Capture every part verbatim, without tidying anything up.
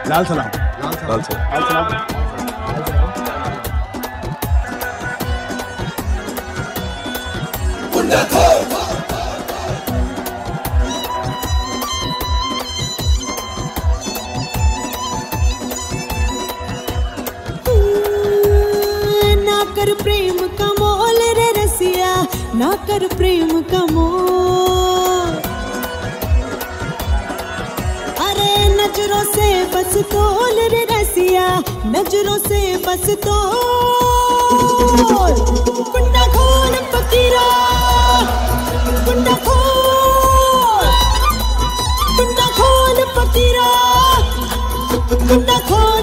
लाल सलाम लाल सलाम लाल सलाम कुंडा खोल ना कर प्रेम का मोल रे रसिया, ना कर प्रेम का मोल। अरे नजरों से बस तोल रे रसिया, नजरों से बस तोल। कुंडा खोल फकीरा, कुंडा खोल, कुंडा खोल फकीरा, कुंडा खोल,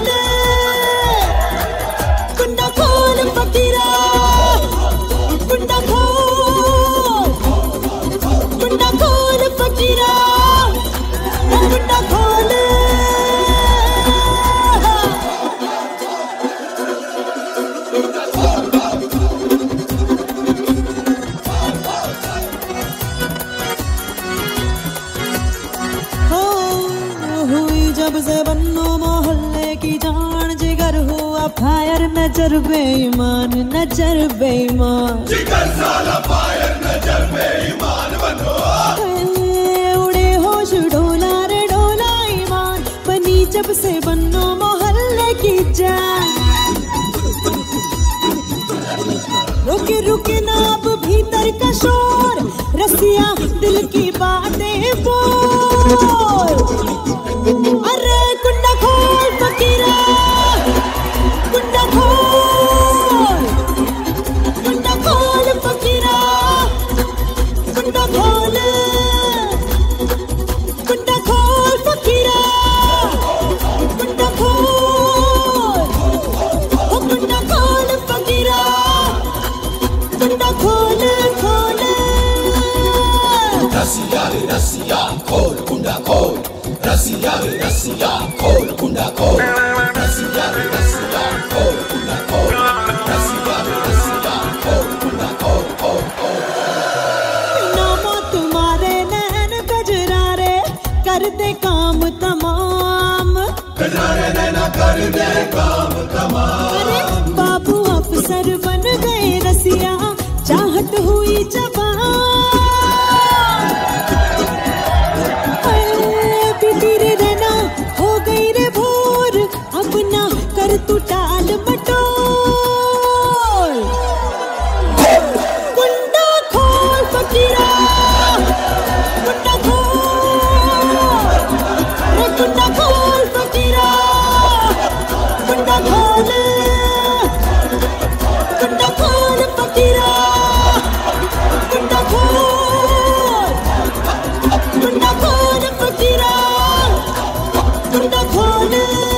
कुंडा खोल फकीरा, कुंडा खोल, कुंडा खोल फकीरा, कुंडा खोल। हो हुई जब से बन्नो मोहल्ले की जान, जिगर हुआ फायर, नजर बेईमान, नजर बेईमान, जिगर साला फायर, नजर बेईमान बनो। उड़े होश डोला रे डोला ईमान, बनी जब से बन्नो मोहल्ले की जान। रुके रुके ना अब भीतर का शोर, रसिया दिल की बातें बोल। अरे कुंडा खोल फकीरा, कुंडा खोल, कुंडा खोल फकीरा, कुंडा खोल, कुंडा खोल फकीरा, कुंडा खोल, ओ कुंडा खोल फकीरा, कुंडा खोल खोल। रसिया रे रसिया खोल कुंडा खोल, रसिया रे रसिया खोल कुंडा खोल, रसिया रे रसिया खोल कुंडा खोल, रसिया रे रसिया खोल कुंडा खोल खोल खोल। नामो तुम्हारे नैन गजरारे, कर दे काम तमाम, गजरारे नैना कर दे काम तमाम। अरे बाबू अफसर बन गए रसिया, चाहत हुई जवान। बीती रे रहना हो गई रे भोर, अब ना कर तू टाल मटोल। कुंडा खोल फकीरा, कुंडा खोल, रे कुंडा खोल फकीरा, कुंडा खोल, कुंडा खोल फकीरा, कुंडा खोल, कुंडा खोल फकीरा, कुंडा खोल।